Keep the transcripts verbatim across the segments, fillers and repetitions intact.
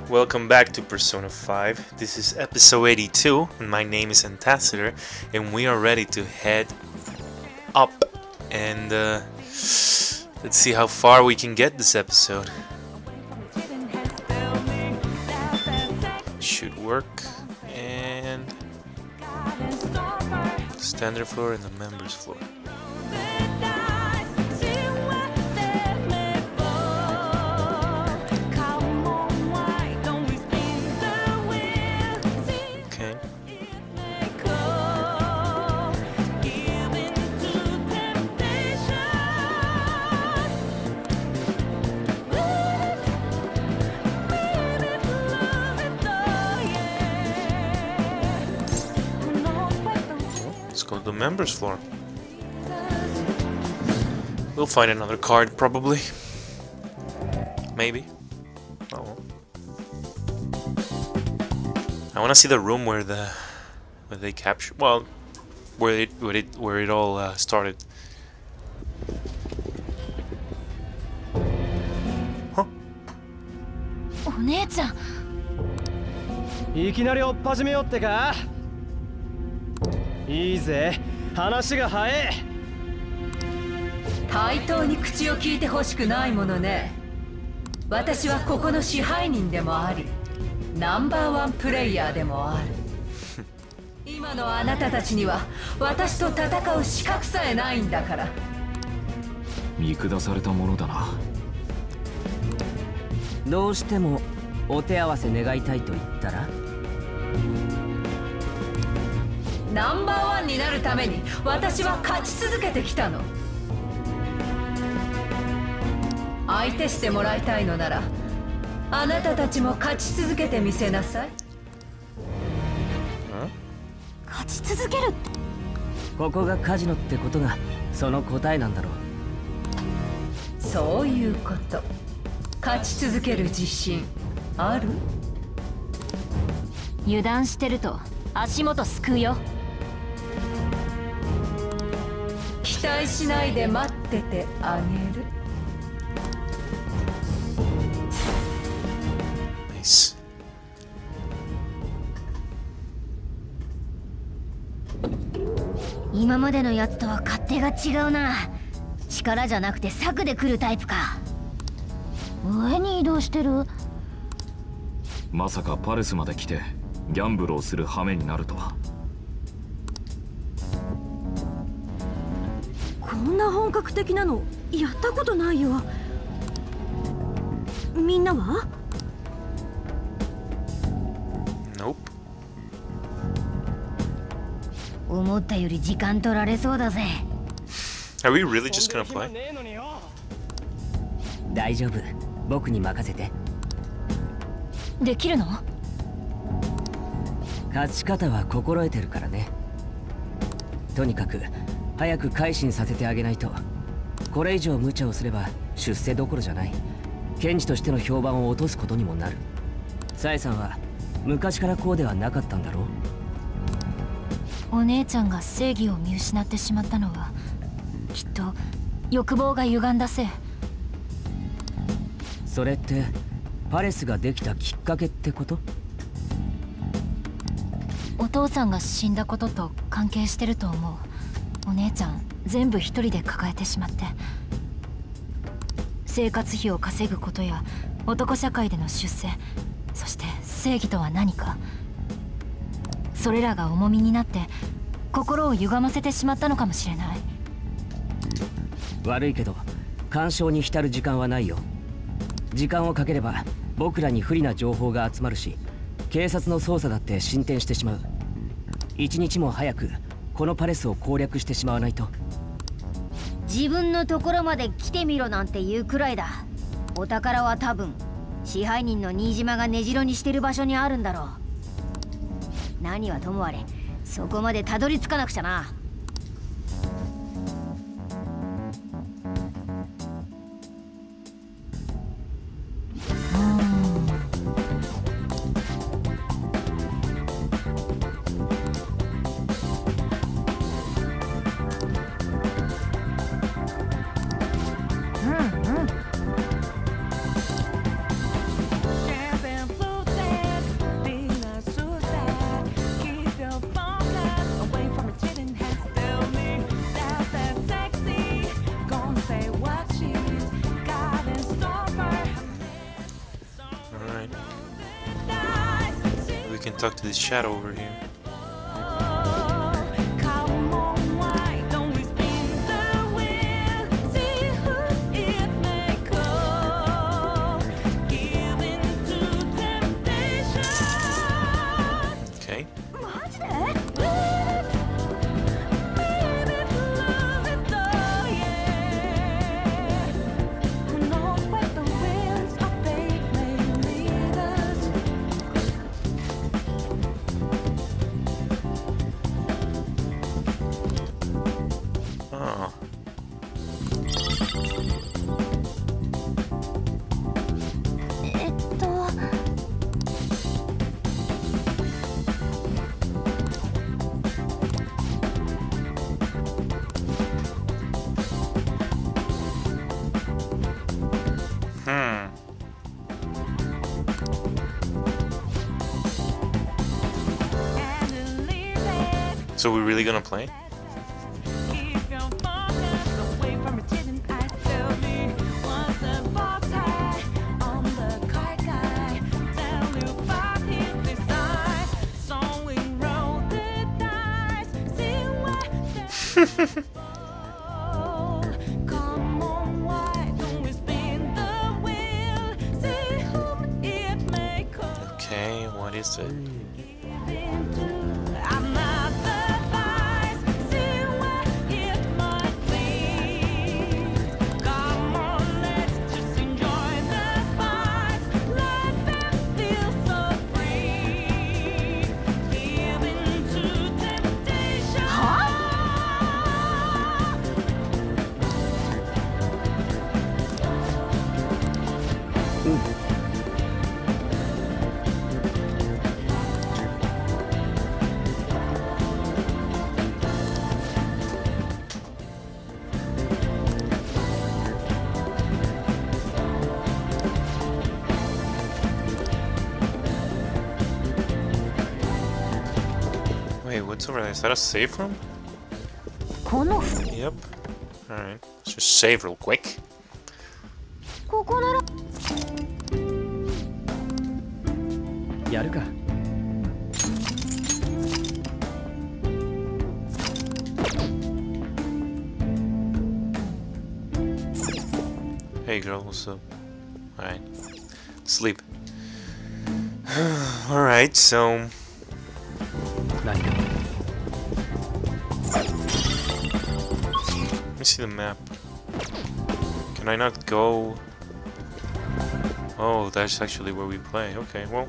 welcome back to Persona five. This is episode eighty-two, and my name is Antaciter, and we are ready to head up. And uh, let's see how far we can get this episode. Should work. And standard floor and the members floor. Go to the members floor. We'll find another card probably. Maybe. Oh well. I want to see the room where the where they capture. Well, where it where it where it all uh, started. Huh? お姉ちゃん。 いきなり追っ始めようってか。いいぜ、話が早え。 対等に口を聞いてほしくないものね。私はここの支配人でもあり、ナンバーワンプレイヤーでもある。今のあなたたちには私と戦う資格さえないんだから。 見下されたものだな。 どうしてもお手合わせ願いたいと言ったら。 ナンバーワンになるために私は勝ち続けてきたの。相手してもらいたいのならあなたたちも勝ち続けてみせなさい。 勝ち続けるって。 ここがカジノってことがその答えなんだろう。そういうこと。勝ち続ける自信ある？ 油断してると足元すくうよ。 期待しないで待っててあげる。 Nice. 今までのやつとは勝手が違うな。力じゃなくて策で来るタイプか。上に移動してる。 まさかパレスまで来てギャンブルをする羽目になるとは。 こんな本格的なのやったことないよ。みんなは？ Nope. 思ったより時間取られそうだぜ。 Are we really just gonna play? 大丈夫、僕に任せて。 できるの？ 勝ち方は心得てるからね。とにかく早く改心させてあげないと。これ以上無茶をすれば出世どころじゃない。検事としての評判を落とすことにもなる。サエさんは昔からこうではなかったんだろう。お姉ちゃんが正義を見失ってしまったのはきっと欲望が歪んだせい。 それってパレスができたきっかけってこと？ お父さんが死んだことと関係してると思う。お姉ちゃん全部一人で抱えてしまって、生活費を稼ぐことや男社会での出世、そして正義とは何か、それらが重みになって心を歪ませてしまったのかもしれない。 悪いけど干渉に浸る時間はないよ。時間をかければ僕らに不利な情報が集まるし、警察の捜査だって進展してしまう。一日も早くこのパレスを攻略してしまわないと。 自分のところまで来てみろなんて言うくらいだ。お宝は多分支配人の新島が根城にしてる場所にあるんだろう。何はともあれそこまでたどり着かなくちゃな。 can talk to this shadow over here. Okay. Oh. Hmm. So we're really gonna play? Okay, what is it? Wait, what's over there? Is that a save room? Yep. Alright. Let's just save real quick. Yaruka. Hey girl, what's up? Alright. Sleep. Alright, so... Let me see the map. Can I not go? Oh, that's actually where we play. Okay, well.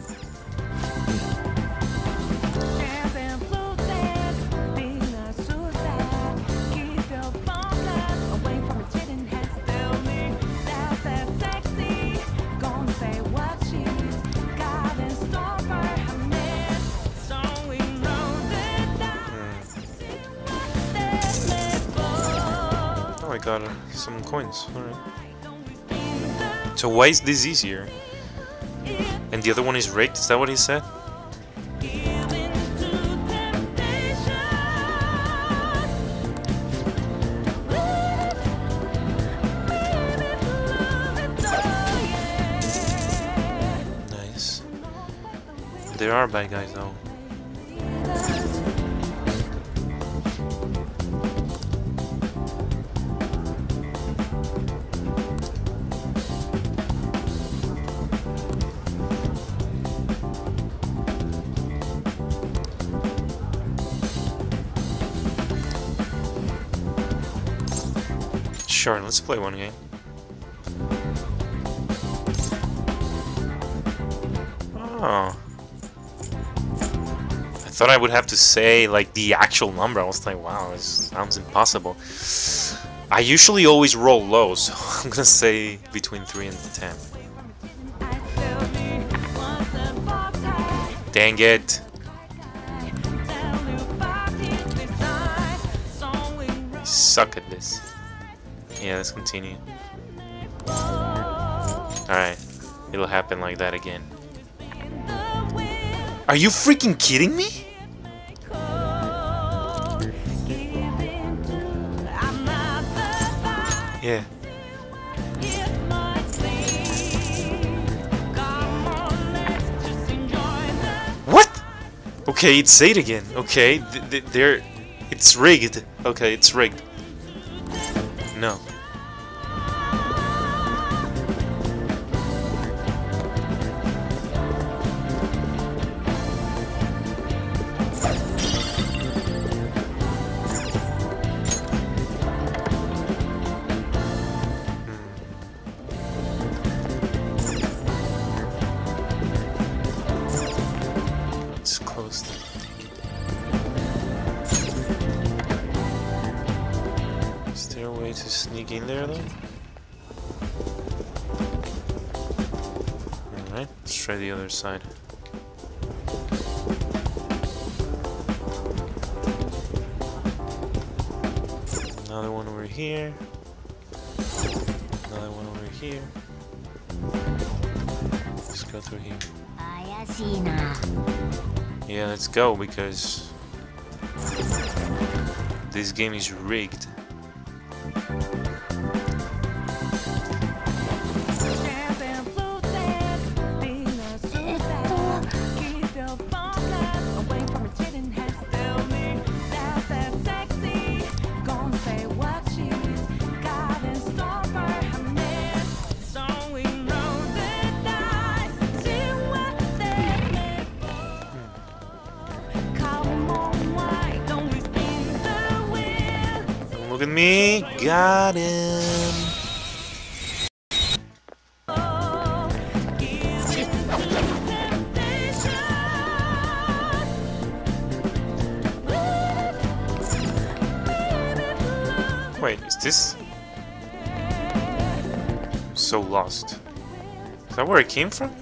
I got uh, some coins. Alright. So why is this easier? And the other one is rigged? Is that what he said? Nice. There are bad guys though. Sure, let's play one game. Oh. I thought I would have to say like the actual number. I was like, wow, this sounds impossible. I usually always roll low, so I'm gonna say between three and ten. Dang it. I suck at this. Yeah, let's continue. Alright. It'll happen like that again. Are you freaking kidding me? Yeah. What? Okay, it's eight again. Okay, th th they're... It's rigged. Okay, it's rigged. No. It's closed. Is there a way to sneak in there though? Alright, let's try the other side. Another one over here. Another one over here. Let's go through here. Yeah, let's go because this game is rigged. Look at me, got him. Wait, is this? I'm so lost. Is that where it came from?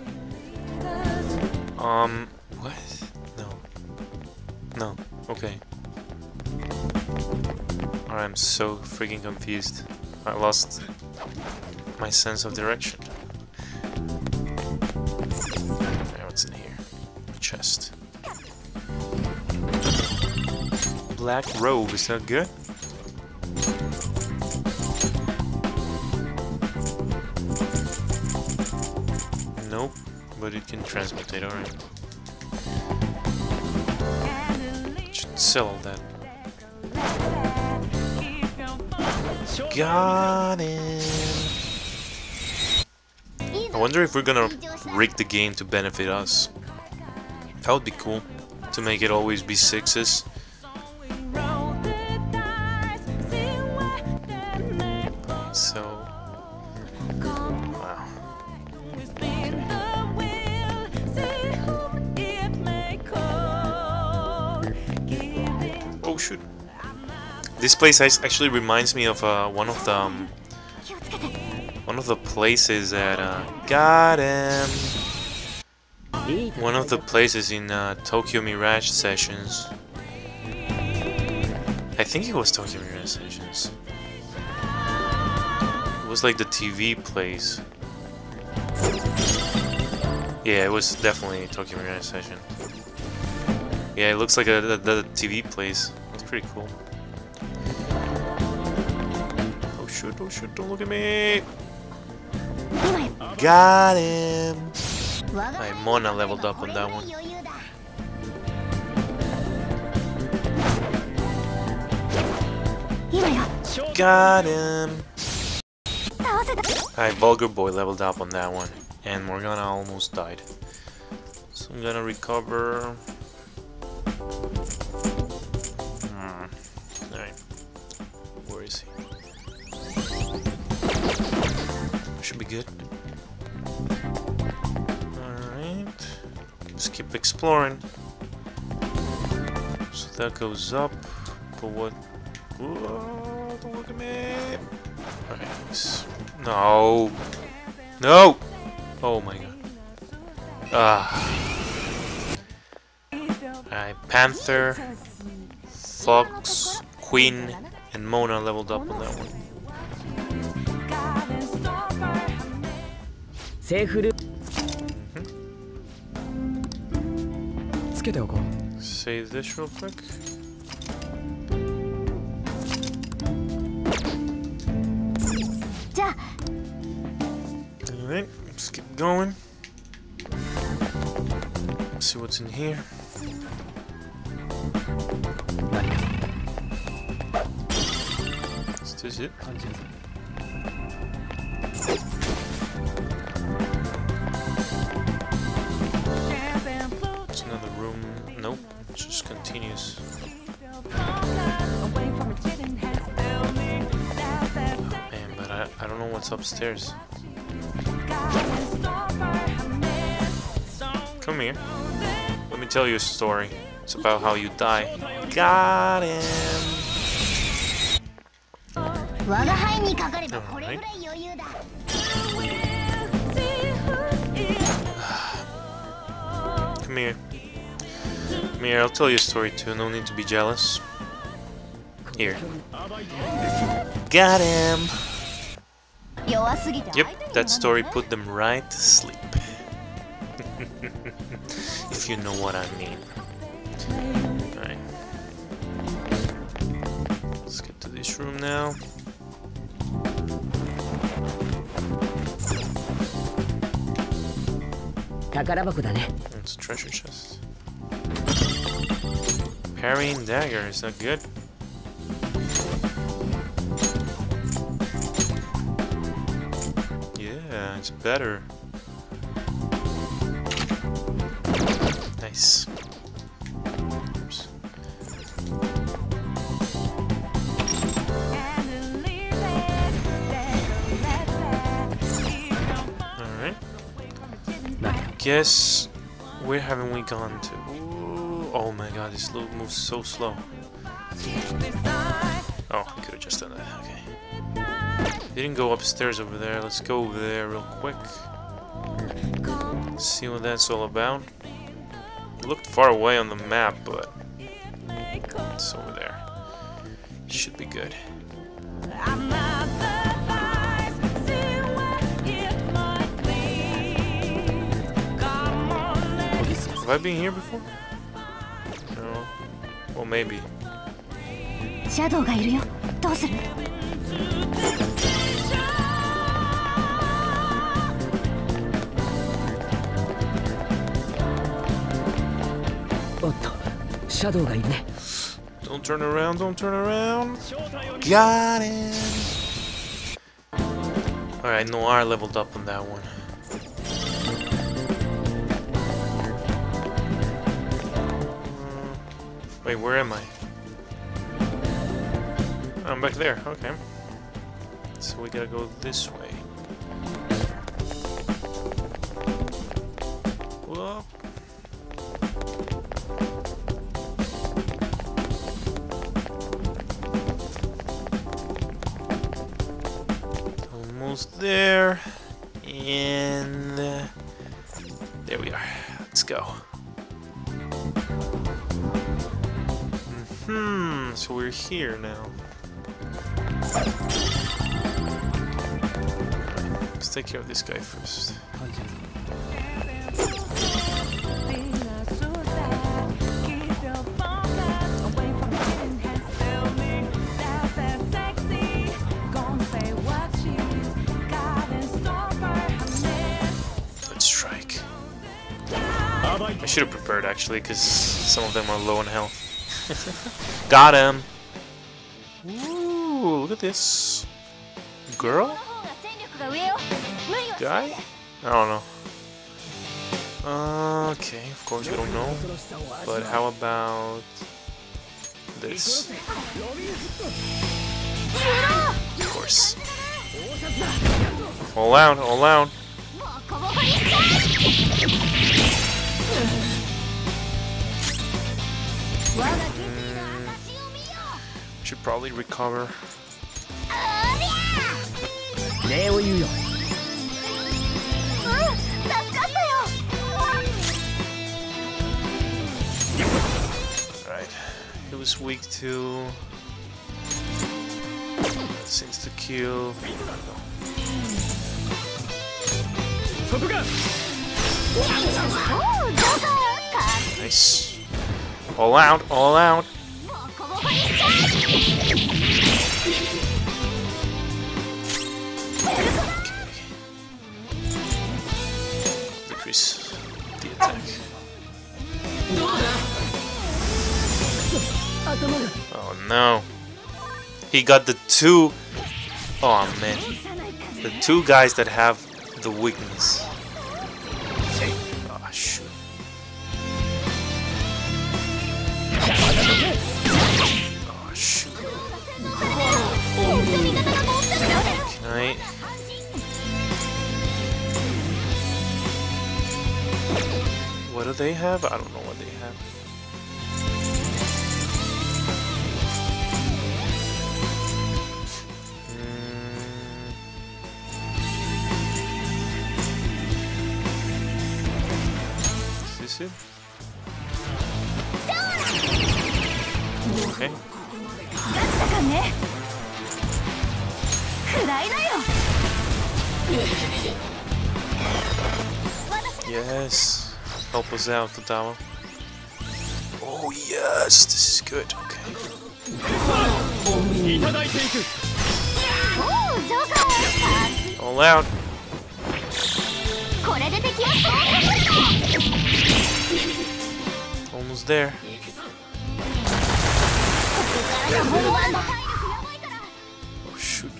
Um, what? No. No, okay. I'm so freaking confused. I lost my sense of direction. Alright, what's in here? Chest. Black robe, is that good? Nope, but it can transmutate, alright. Should sell all that. Got him! I wonder if we're gonna rig the game to benefit us. That would be cool, to make it always be sixes. So... wow. Oh shoot. This place actually reminds me of uh, one of the um, one of the places that uh, got him. One of the places in uh, Tokyo Mirage Sessions. I think it was Tokyo Mirage Sessions. It was like the T V place. Yeah, it was definitely Tokyo Mirage Session. Yeah, it looks like a the, the T V place. It's pretty cool. Shoot, oh shoot, don't look at me! Got him! My Mona leveled up on that one. Got him! Alright, Vulgar Boy leveled up on that one. And Morgana almost died. So I'm gonna recover... Hmm. Alright. Where is he? Should be good. Alright. Just keep exploring. So that goes up. But what? Whoa, don't look at me. Alright. No. No! Oh my god. Ah. Alright. Panther, Fox, Queen, and Mona leveled up on that one. Mm-hmm. Save this real quick. Alright, let's keep going. Let's see what's in here. 何か Is this it? 感じるぞ It's another room. Nope. It just continues. Man, but I, I don't know what's upstairs. Come here. Let me tell you a story. It's about how you die. Got him! Alright. Come here. Come here, I'll tell you a story too. No need to be jealous. Here. Got him! Yep, that story put them right to sleep. If you know what I mean. Alright. Let's get to this room now. It's a treasure chest. Parrying dagger, is that good? Yeah, it's better. Nice. Oops. Alright. Guess where haven't we gone to? Ooh, oh my god, this loop moves so slow. Oh, I could have just done that. Okay. Didn't go upstairs over there. Let's go over there real quick. See what that's all about. It looked far away on the map, but it's over there. Should be good. Have I been here before? No. Well, maybe. Shadow がいるよ。どうする？ おっと、シャドウがいるね。 Don't turn around, don't turn around. Got him! Alright, Noir leveled up on that one. Wait, where am I? I'm back there, okay. So we gotta go this way. Whoa. Almost there. And uh, there we are. Let's go. Hmm, so we're here now. Let's take care of this guy first. Let's strike. I should have prepared actually, because some of them are low in health. Got him! Ooh, look at this. Girl? Guy? I don't know. Uh, okay, of course we don't know. But how about this? Of course. All out, all out. Mm, should probably recover. Alright, it was weak to since to kill. Nice. All out, all out. Decrease the attack. Oh no. He got the two... Oh man. The two guys that have the weakness. Oh shoot. Oh shoot. Can I... What do they have? I don't know what they have. Mm. Is this it? Okay. Yes. Help us out, Tatawa. Oh yes, this is good. Okay. All out. Almost there. Oh shoot.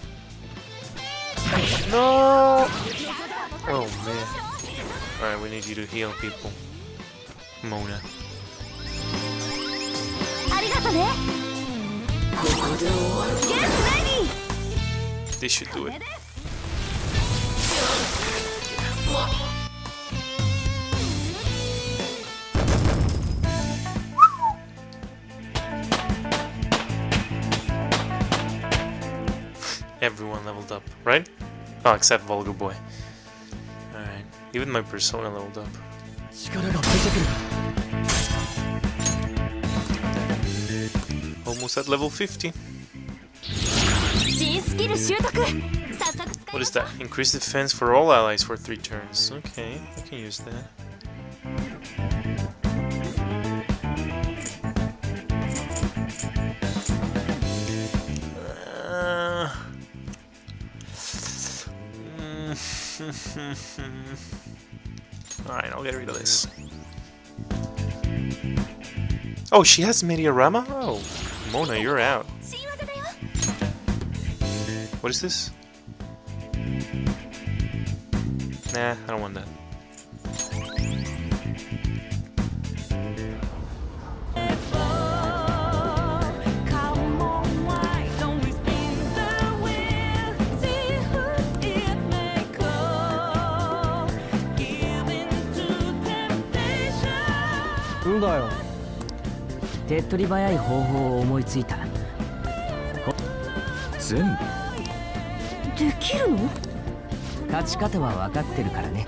No! Oh man. Alright, we need you to heal people. Mona. This should do it. Everyone leveled up, right? Oh, except Vulgar Boy. Alright. Even my persona leveled up. Almost at level fifty. What is that? Increase defense for all allies for three turns. Okay, I can use that. Uh, Alright, I'll get rid of this. Oh, she has Mediarama? Oh, Mona, you're out. What is this? Nah, I don't want that. んだよ。 手っ取り早い方法を思いついた。 全部できるの？ 勝ち方は分かってるからね。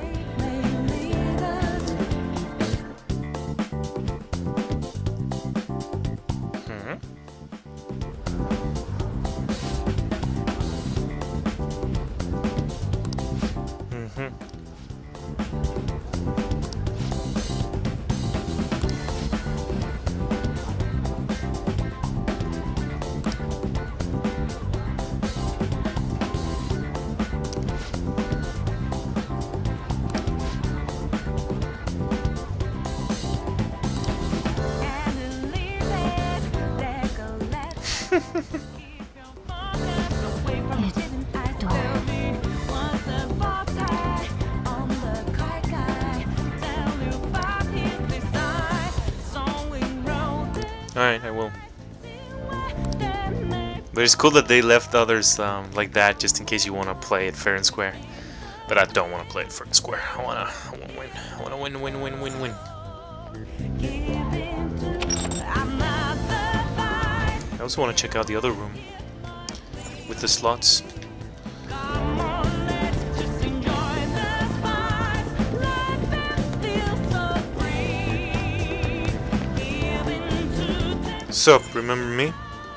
Alright, I will. But it's cool that they left others um, like that just in case you want to play it fair and square. But I don't want to play it fair and square. I want to I wanna win. I want to win, win, win, win, win. I also want to check out the other room with the slots. Sup, remember me?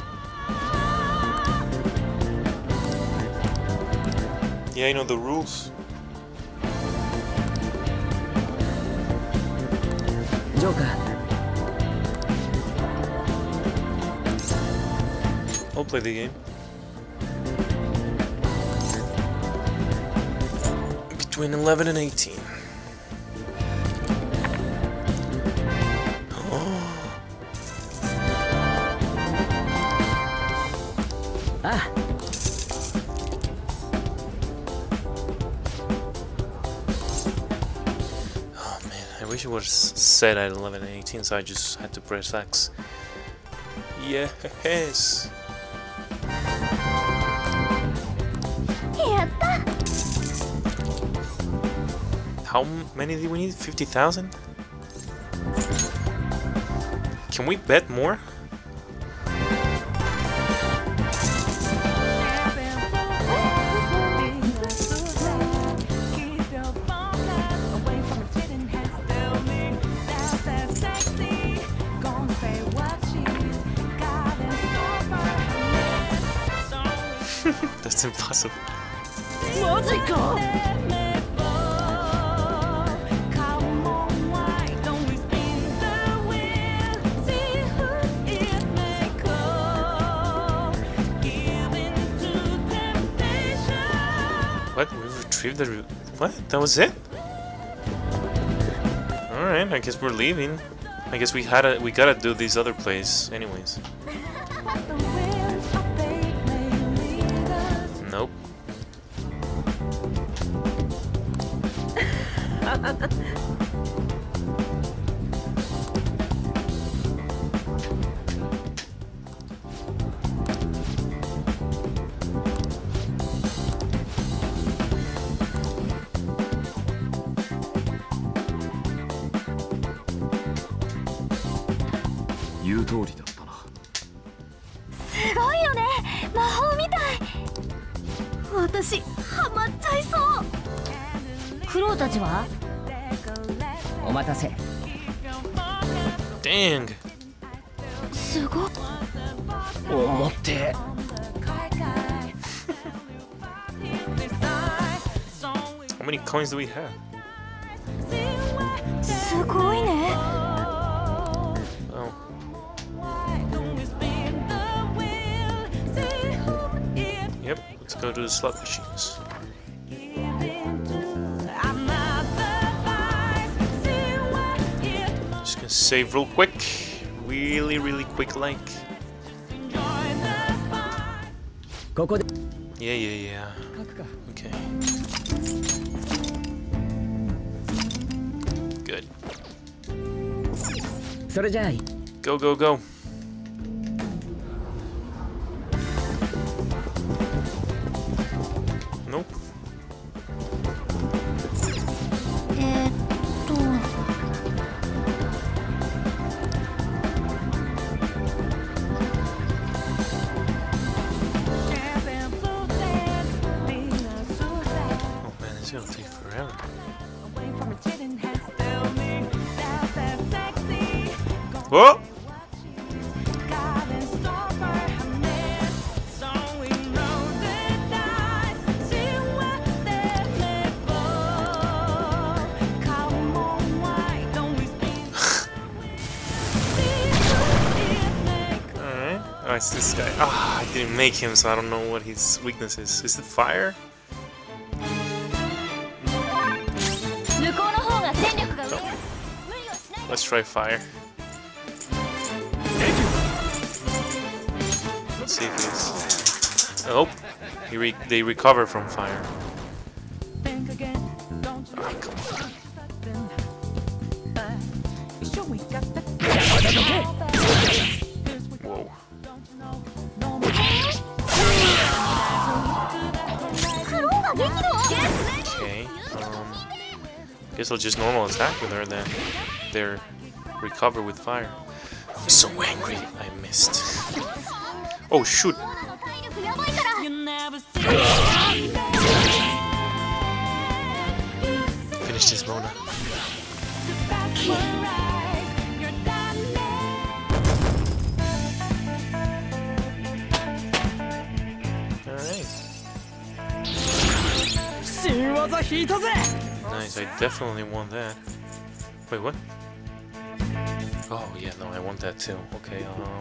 Yeah, I know the rules. Joker. I'll play the game. Between eleven and eighteen. wish it was set at eleven eighteen, so I just had to press X. Yes! How many do we need? fifty thousand? Can we bet more? That's impossible. What? We retrieved the... Re what? That was it? Alright, I guess we're leaving. I guess we had to, we gotta do these other plays anyways. Nope. Dang. How many coins do we have? Oh. Yep, let's go to the slot machines. Just gonna save real quick. Really, really quick like. Yeah, yeah, yeah. Okay. Good. Go, go, go. Nope. It's gonna take forever. Whoa! Alright. Oh, it's this guy. Ah, I didn't make him, so I don't know what his weakness is. Is it fire? Let's try fire. Let's see if it is. Oh, he re they recover from fire. Oh, come on. Whoa. Okay. Um. Guess I'll just normal attack with her then. They're recover with fire. I'm so angry I missed. Oh shoot! Finish this, Mona. Alright. Nice, I definitely want that. Wait, what? Oh, yeah, no, I want that too. Okay, um...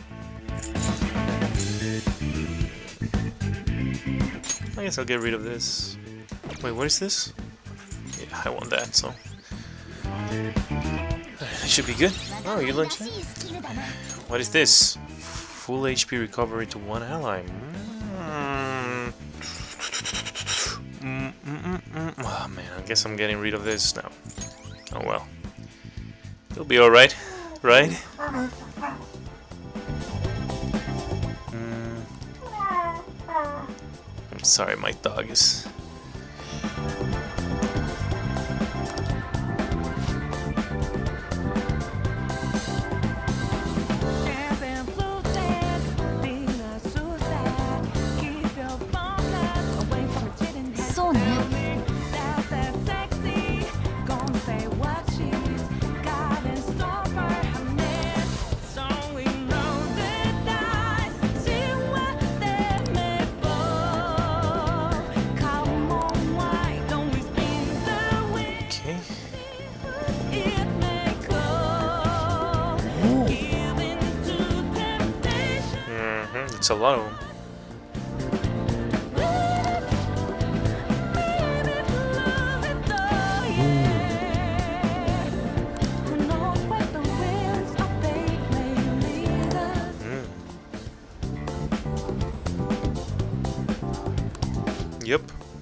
I guess I'll get rid of this. Wait, what is this? Yeah, I want that, so... That should be good. Oh, you learned that? What is this? Full H P recovery to one ally. Mm. Mm, mm, mm, mm. Oh, man, I guess I'm getting rid of this now. Oh, well. It'll be alright, right? Mm. I'm sorry, my dog is... It's a lot of them. Mm. Yep.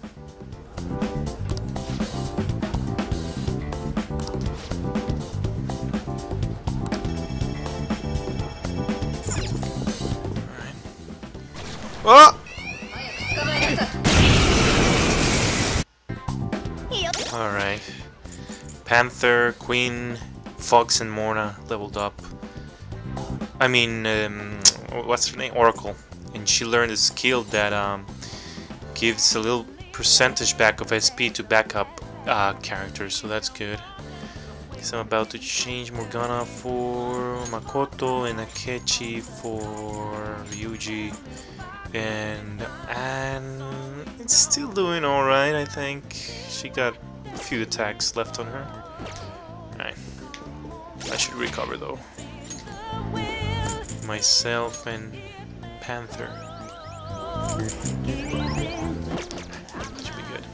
Oh! Alright. Panther, Queen, Fox, and Morna leveled up. I mean, um, what's her name? Oracle. And she learned a skill that um, gives a little percentage back of S P to backup uh, characters, so that's good. So I'm about to change Morgana for Makoto and Akechi for Ryuji. And and it's still doing alright, I think. She got a few attacks left on her. Alright. I should recover though. Myself and Panther. Should be good.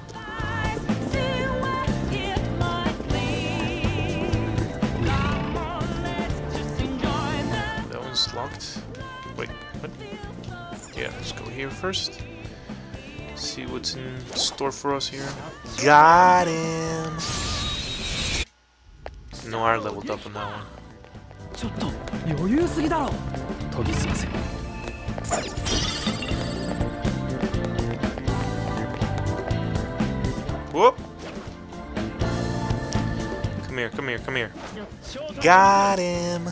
That one's locked. Wait, what? Yeah, let's go here first. See what's in store for us here. Got him! Noir leveled up on that one. Whoop! Come here, come here, come here. Got him!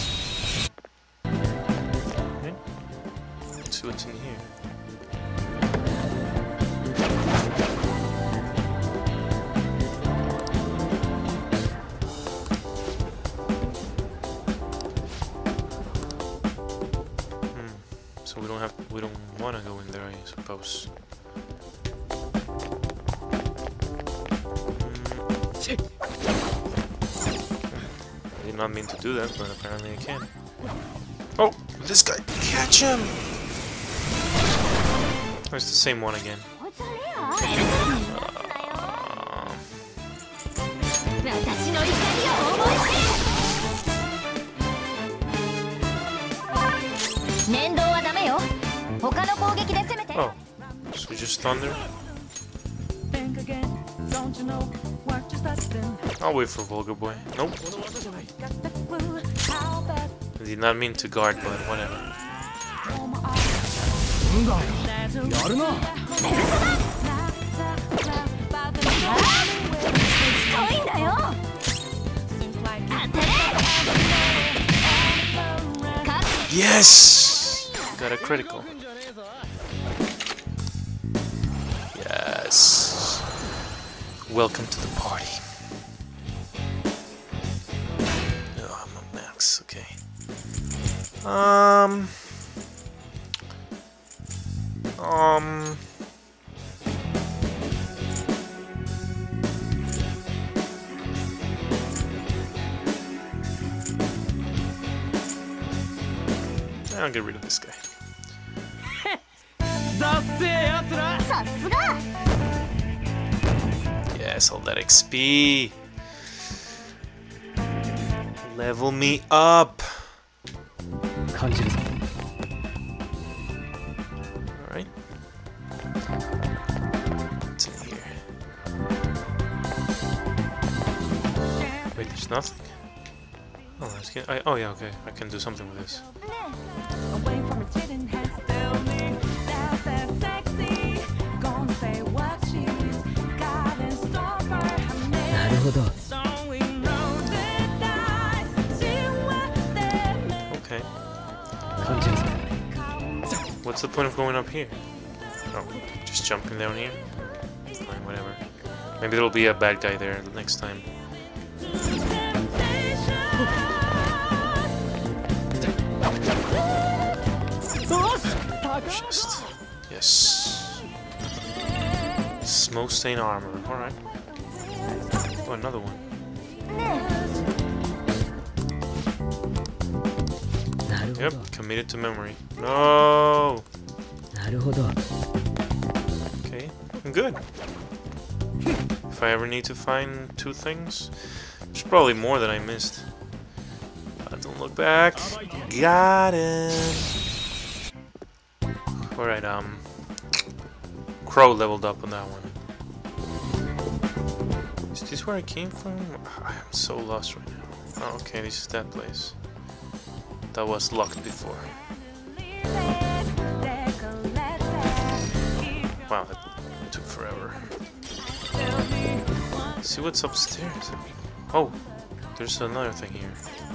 Let's see what's in here. So we don't have, we don't want to go in there, I suppose. Mm. I did not mean to do that, but apparently I can. Oh, this guy! Catch him! Oh, it's the same one again. Oh, so just thunder? I'll wait for Vulgar Boy. Nope. I did not mean to guard, but whatever. Yes! Got a critical. Yes. Welcome to the party. Oh, I'm a max. Okay. Um. Um. I'll get rid of this guy. Yes, all that X P. Level me up. Alright. What's in here? Wait, there's nothing. Oh, let's get, I, oh yeah, okay. I can do something with this. Okay. What's the point of going up here? Oh, just jumping down here? Fine, whatever. Maybe there'll be a bad guy there the next time. Chest. Yes. Smoke stain armor. Alright. Oh, another one. Yep, committed to memory. No! Okay, I'm good. If I ever need to find two things, there's probably more that I missed. Uh, don't look back. Got him! Alright, um... Crow leveled up on that one. Is this where I came from? I'm so lost right now. Oh, okay, this is that place. That was locked before. Wow, that took forever. Let's see what's upstairs. Oh, there's another thing here.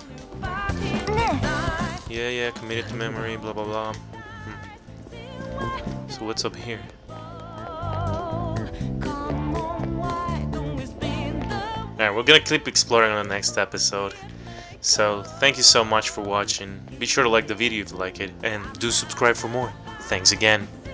Yeah, yeah, committed to memory, blah blah blah. Hmm. So what's up here? Alright, we're gonna keep exploring on the next episode. So, thank you so much for watching. Be sure to like the video if you like it, and do subscribe for more. Thanks again.